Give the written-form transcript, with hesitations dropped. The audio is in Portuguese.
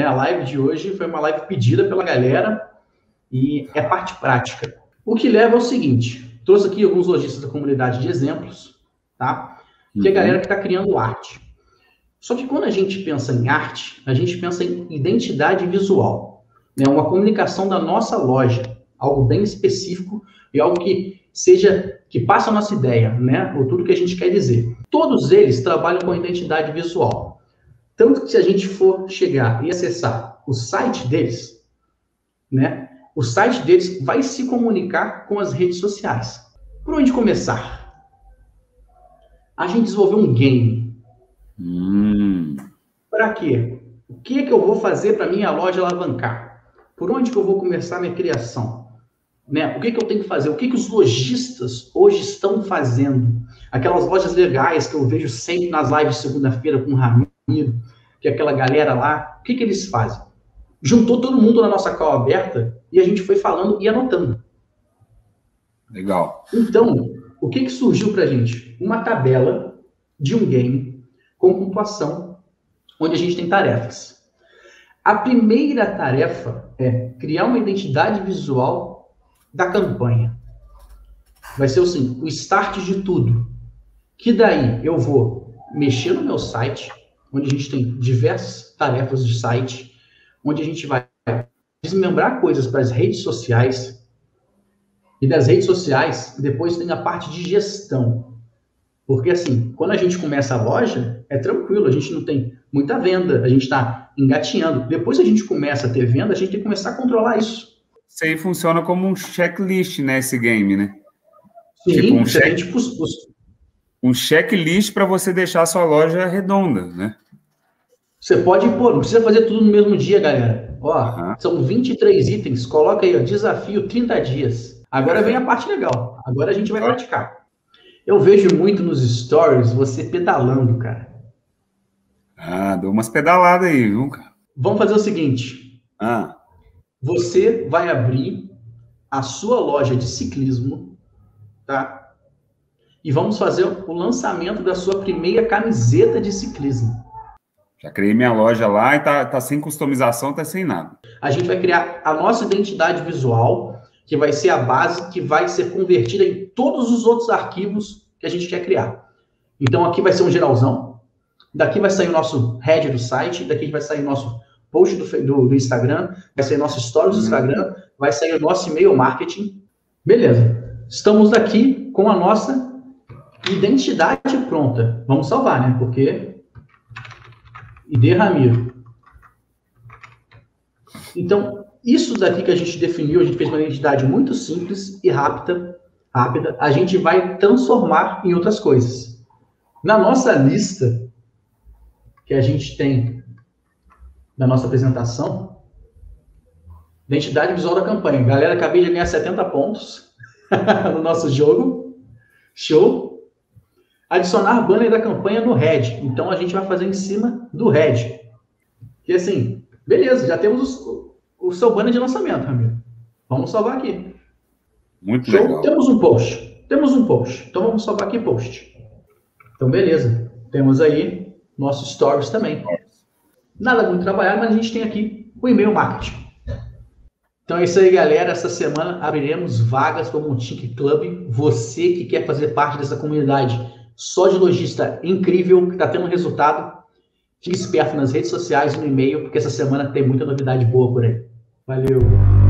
A live de hoje foi uma live pedida pela galera e é parte prática. O que leva é o seguinte, trouxe aqui alguns lojistas da comunidade de exemplos, tá? Que é a galera que está criando arte. Só que quando a gente pensa em arte, a gente pensa em identidade visual, né? Uma comunicação da nossa loja, algo bem específico e algo que passa a nossa ideia, né? Ou tudo que a gente quer dizer. Todos eles trabalham com identidade visual. Tanto que se a gente for chegar e acessar o site deles, né? O site deles vai se comunicar com as redes sociais. Por onde começar? A gente desenvolveu um game. Para quê? O que é que eu vou fazer para minha loja alavancar? Por onde que eu vou começar minha criação? Né? O que que eu tenho que fazer? O que que os lojistas hoje estão fazendo? Aquelas lojas legais que eu vejo sempre nas lives de segunda-feira com o Ramiro, que é aquela galera lá, o que que eles fazem? Juntou todo mundo na nossa call aberta e a gente foi falando e anotando. Legal. Então, o que que surgiu pra gente? Uma tabela de um game com pontuação, onde a gente tem tarefas. A primeira tarefa é criar uma identidade visual da campanha. Vai ser assim, o start de tudo. Que daí eu vou mexer no meu site, onde a gente tem diversas tarefas de site, onde a gente vai desmembrar coisas para as redes sociais, e das redes sociais, depois tem a parte de gestão. Porque assim, quando a gente começa a loja, é tranquilo, a gente não tem muita venda, a gente está engatinhando. Depois que a gente começa a ter venda, a gente tem que começar a controlar isso. Isso aí funciona como um checklist, né, esse game, né? Sim, tipo um checklist para você deixar a sua loja redonda, né? Você pode pôr, não precisa fazer tudo no mesmo dia, galera. Ó, são 23 itens, coloca aí, ó, desafio 30 dias. Agora vem a parte legal, agora a gente vai praticar. Eu vejo muito nos stories você pedalando, cara. Dou umas pedaladas aí, viu, cara? Vamos fazer o seguinte. Você vai abrir a sua loja de ciclismo, tá? E vamos fazer o lançamento da sua primeira camiseta de ciclismo. Já criei minha loja lá e tá sem customização, tá sem nada. A gente vai criar a nossa identidade visual, que vai ser a base que vai ser convertida em todos os outros arquivos que a gente quer criar. Então aqui vai ser um geralzão, daqui vai sair o nosso header do site, daqui vai sair o nosso post do Instagram, vai sair nosso stories do Instagram, vai sair o nosso e-mail marketing. Beleza. Estamos aqui com a nossa identidade pronta. Vamos salvar, né? Porque... ID Ramiro. Então, isso daqui que a gente definiu, a gente fez uma identidade muito simples e rápida, a gente vai transformar em outras coisas. Na nossa lista, que a gente tem na nossa apresentação, identidade visual da campanha. Galera, acabei de ganhar 70 pontos no nosso jogo. Show! Adicionar banner da campanha no head. Então, a gente vai fazer em cima do head. E assim, beleza, já temos o seu banner de lançamento, Ramiro. Vamos salvar aqui. Muito legal. Temos um post. Então, vamos salvar aqui post. Então, beleza. Temos aí nossos stories também. Nada muito trabalhado, mas a gente tem aqui o e-mail marketing. Então é isso aí, galera. Essa semana abriremos vagas para o Montique Club. Você que quer fazer parte dessa comunidade só de lojista incrível, que está tendo resultado, fique esperto nas redes sociais e no e-mail, porque essa semana tem muita novidade boa por aí. Valeu!